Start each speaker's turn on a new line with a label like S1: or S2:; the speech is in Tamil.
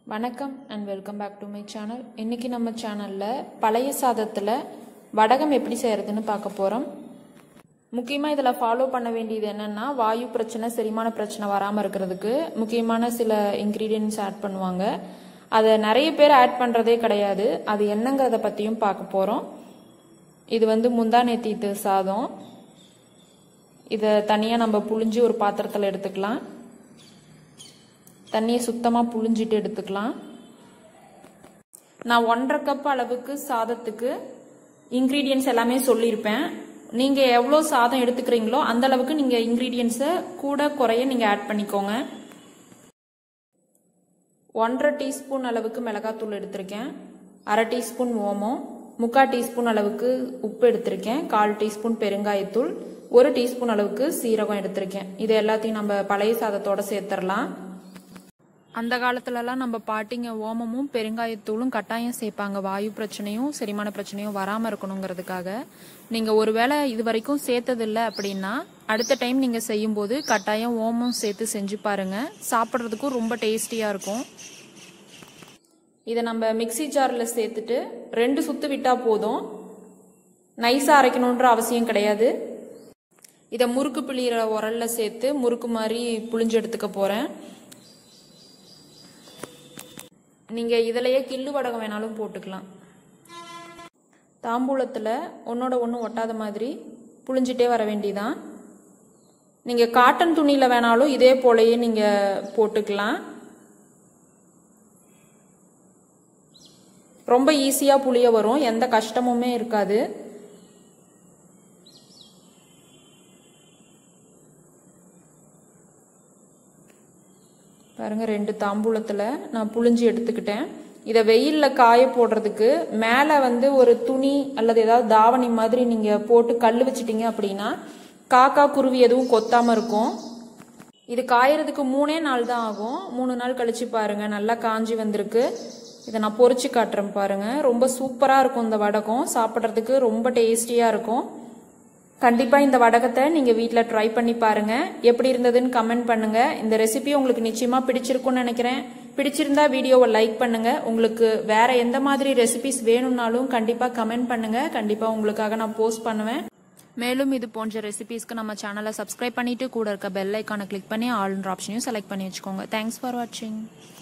S1: வணக்கம் and welcome back to my channel. இன்னைக்கு நம்ம சேனல்ல பழைய சாதத்துல வடகம் எப்படி செய்யறதுன்னு பார்க்க போறோம். முக்கியமா இதல ஃபாலோ பண்ண வேண்டியது என்னன்னா வாயு பிரச்சனை செரிமான பிரச்சனை வராம இருக்கிறதுக்கு முக்கியமான சில இன்கிரிடியன்ட்ஸ் ஆட் பண்ணுவாங்க. அத நிறைய பேர் ஆட் பண்றதே கிடையாது. அது என்னங்கறத பத்தியும் பார்க்க போறோம். இது வந்து முந்தா நேத்து சாதம். இத தனியா நம்ம புளிஞ்சி ஒரு பாத்திரத்துல எடுத்துக்கலாம். தண்ணியை சுத்தமா புளிஞ்சிட்டு எடுத்துக்கலாம். நான் 1.5 கப் அளவுக்கு சாதத்துக்கு இன்கிரிடியன்ட்ஸ் எல்லாமே சொல்லியிருப்பேன். நீங்க எவ்வளவு சாதம் எடுத்துக்கிறீங்களோ அந்த அளவுக்கு நீங்க இன்கிரிடியன்ட்ஸை கூட குறைய நீங்க ஆட் பண்ணிக்கோங்க. 1.5 டீஸ்பூன் அளவுக்கு மிளகாத்தூள் எடுத்திருக்கேன். 1/2 டீஸ்பூன் ஓமம், 3/4 டீஸ்பூன் அளவுக்கு உப்பு எடுத்திருக்கேன். 1/4 டீஸ்பூன் பெருங்காயத்தூள், 1 டீஸ்பூன் அளவுக்கு சீரகம் எடுத்திருக்கேன். இது எல்லாத்தையும் நம்ம பழைய சாதத்தோட சேர்த்துடலாம். அந்த காலத்துலலாம் நம்ம பாட்டிங்க ஓமமும் பெருங்காயத்தூளும் கட்டாயம் சேர்ப்பாங்க. வாயு பிரச்சனையும் செரிமான பிரச்சனையும் வராம இருக்கணுங்கிறதுக்காக. நீங்க ஒருவேளை இது வரைக்கும் சேர்த்ததில்லை அப்படின்னா அடுத்த டைம் நீங்க செய்யும் போது கட்டாயம் ஓமம் சேர்த்து செஞ்சு பாருங்க. சாப்பிட்றதுக்கும் ரொம்ப டேஸ்டியா இருக்கும். இதை நம்ம மிக்சி ஜார்ல சேர்த்துட்டு 2 சுத்து விட்டா போதும். நைஸா அரைக்கணுன்ற அவசியம் கிடையாது. இதை முறுக்கு பிழிகிற உரல்ல சேர்த்து முறுக்கு மாதிரி புளிஞ்சு எடுத்துக்க போறேன். நீங்க இதிலேயே கிள்ளு வடகம் வேணாலும் போட்டுக்கலாம். தாம்பூலத்துல ஒன்னோட ஒன்று ஒட்டாத மாதிரி புளிஞ்சிட்டே வர வேண்டியதான். நீங்க காட்டன் துணியில வேணாலும் இதே போலயே நீங்க போட்டுக்கலாம். ரொம்ப ஈஸியா புளிய வரும், எந்த கஷ்டமுமே இருக்காது. பாருங்க 2 தாம்பூலத்துல நான் புளிஞ்சி எடுத்துக்கிட்டேன். இதை வெயில்ல காய போடுறதுக்கு மேல வந்து ஒரு துணி அல்லது ஏதாவது தாவணி மாதிரி நீங்க போட்டு கல் வச்சிட்டீங்க அப்படின்னா காக்கா குருவி எதுவும் கொத்தாம இருக்கும். இது காயறதுக்கு 3 நாள் தான் ஆகும். 3 நாள் கழிச்சு பாருங்க நல்லா காஞ்சி வந்திருக்கு. இதை நான் பொரிச்சு காட்டுறேன் பாருங்க. ரொம்ப சூப்பரா இருக்கும் இந்த வடகம். சாப்பிட்றதுக்கு ரொம்ப டேஸ்டியா இருக்கும். கண்டிப்பா இந்த வடகத்தை நீங்க வீட்ல ட்ரை பண்ணி பாருங்க. எப்படி இருந்ததுன்னு கமெண்ட் பண்ணுங்க. இந்த ரெசிபி உங்களுக்கு நிச்சயமா பிடிச்சிருக்கும்னு நினைக்கிறேன். பிடிச்சிருந்தா வீடியோவை லைக் பண்ணுங்க. உங்களுக்கு வேற எந்த மாதிரி ரெசிபிஸ் வேணும்னாலும் கண்டிப்பா கமெண்ட் பண்ணுங்க. கண்டிப்பா உங்களுக்காக நான் போஸ்ட் பண்ணுவேன். மேலும் இது போன்ற ரெசிபிஸ்க்கு நம்ம சேனலை சப்ஸ்கிரைப் பண்ணிட்டு கூட இருக்க பெல் ஐக்கானை கிளிக் பண்ணி ஆல்ன்ற ஆப்ஷனையும் செலக்ட் பண்ணி வச்சுக்கோங்க. தேங்க்ஸ் ஃபார் வாட்சிங்.